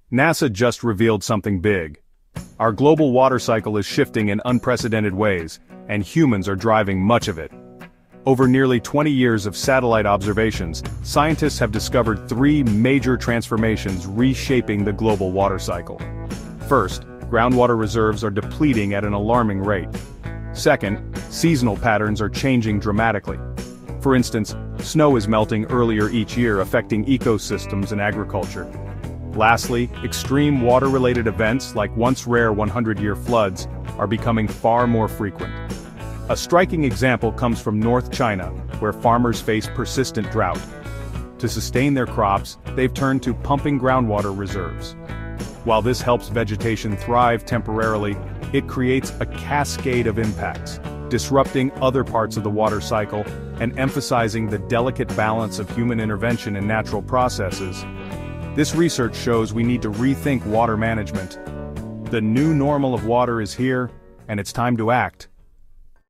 NASA just revealed something big. Our global water cycle is shifting in unprecedented ways, and humans are driving much of it. Over nearly 20 years of satellite observations, scientists have discovered three major transformations reshaping the global water cycle. First, groundwater reserves are depleting at an alarming rate. Second, seasonal patterns are changing dramatically. For instance, snow is melting earlier each year, affecting ecosystems and agriculture. Lastly, extreme water-related events like once-rare 100-year floods are becoming far more frequent. A striking example comes from North China, where farmers face persistent drought. To sustain their crops, they've turned to pumping groundwater reserves. While this helps vegetation thrive temporarily, it creates a cascade of impacts, disrupting other parts of the water cycle and emphasizing the delicate balance of human intervention in natural processes. This research shows we need to rethink water management. The new normal of water is here, and it's time to act.